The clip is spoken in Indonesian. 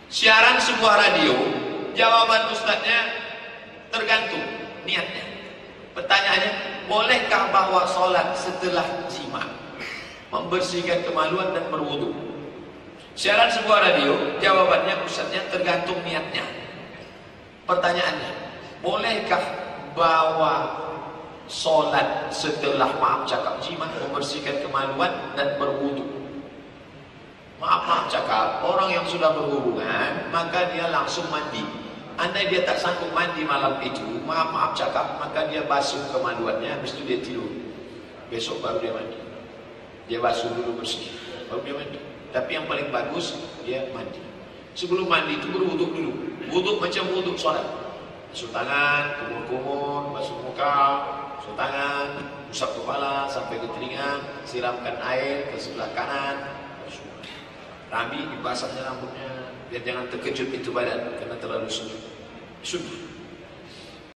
Siaran sebuah radio, jawaban ustadznya tergantung niatnya. Pertanyaannya, bolehkah bawa sholat setelah jima, membersihkan kemaluan dan berwudu? Siaran sebuah radio, jawabannya ustadznya tergantung niatnya. Pertanyaannya, bolehkah bawa sholat setelah maaf cakap jima, membersihkan kemaluan dan berwudu? Maaf cakap, orang yang sudah berhubungan maka dia langsung mandi. Andai dia tak sanggup mandi malam itu, maaf cakap, maka dia basuh kemaluannya, habis itu dia tidur. Besok baru dia mandi. Dia basuh dulu bersih, baru dia mandi. Tapi yang paling bagus dia mandi. Sebelum mandi itu berwuduk dulu. Wuduk macam wuduk sholat. Basuh tangan, kumur-kumur, basuh muka, basuh tangan, usap kepala sampai ke telinga, siramkan air ke sebelah kanan. Rabi dibasahnya rambutnya, biar jangan terkejut itu badan karena terlalu sunyi.